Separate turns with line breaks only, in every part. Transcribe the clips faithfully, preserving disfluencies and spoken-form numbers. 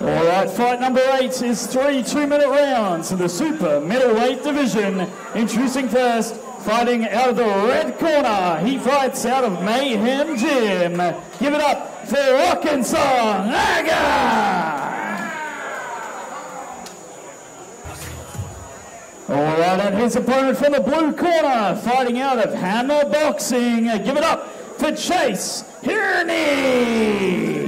All right, fight number eight is three two-minute rounds in the super middleweight division. Introducing first, fighting out of the red corner, he fights out of Mayhem Gym. Give it up for Rockanson. All right, and his opponent from the blue corner, fighting out of Hammer Boxing. Give it up for Chase Himi.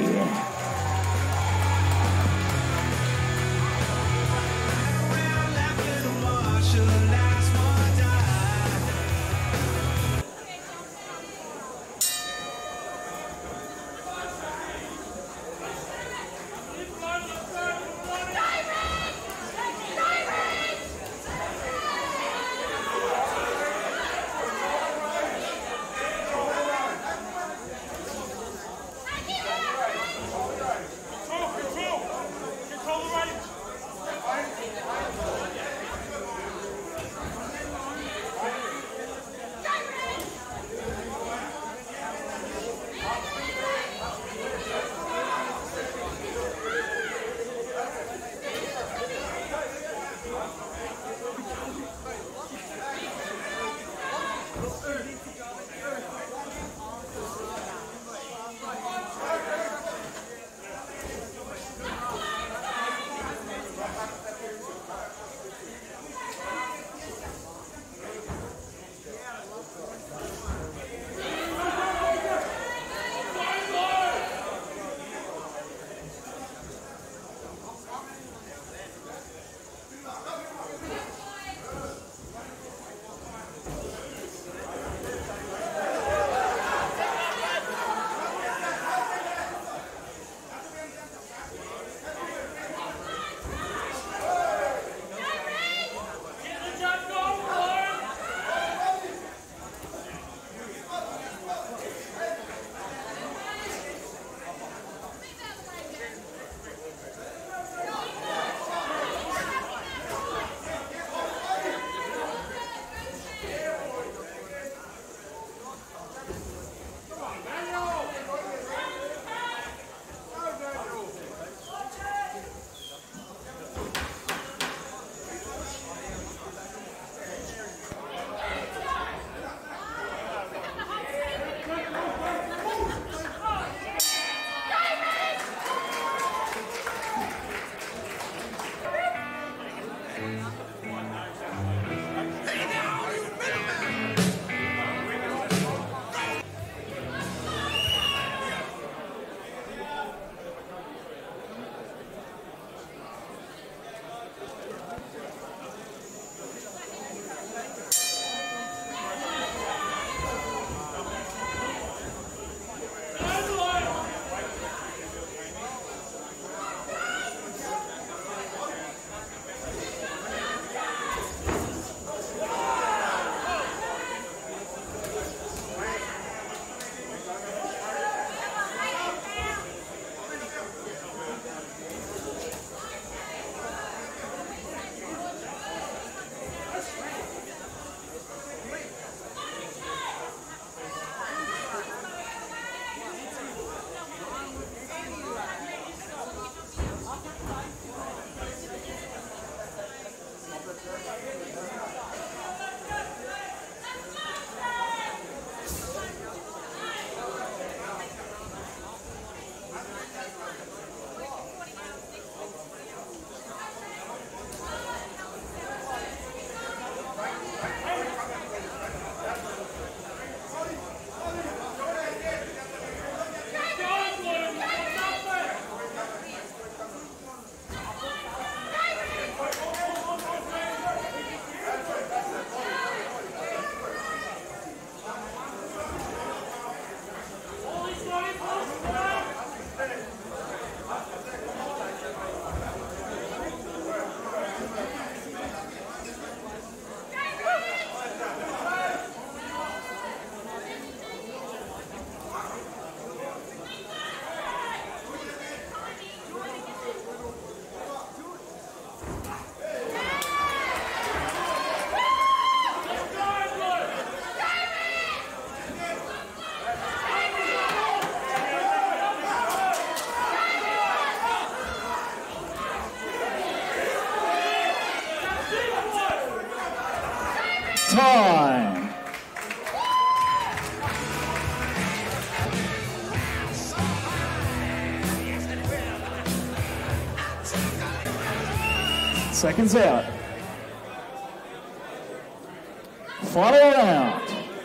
time. Seconds out. Final round.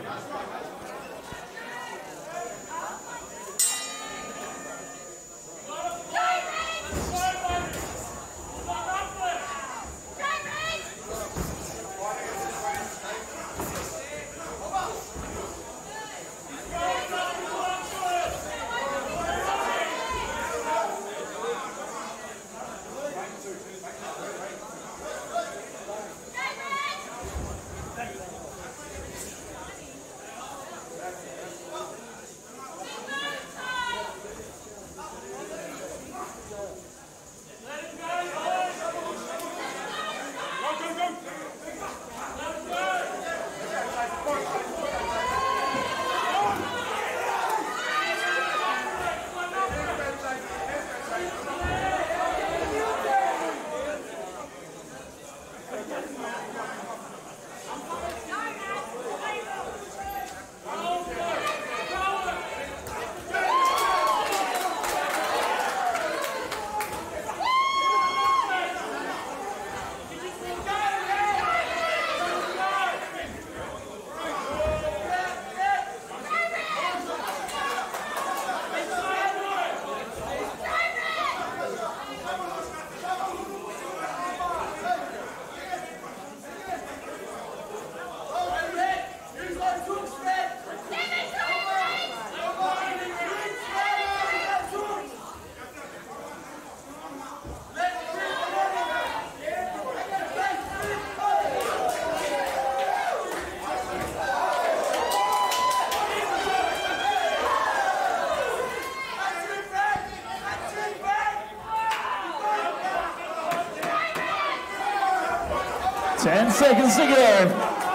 Ten seconds to go.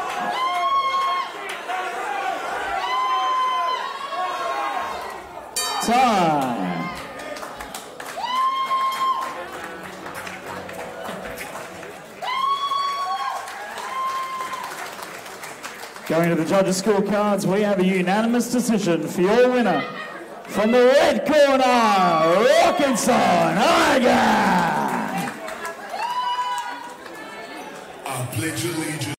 Time. Going to the judges' scorecards, we have a unanimous decision for your winner. From the red corner, Rockanson, Oregon.
I pledge allegiance.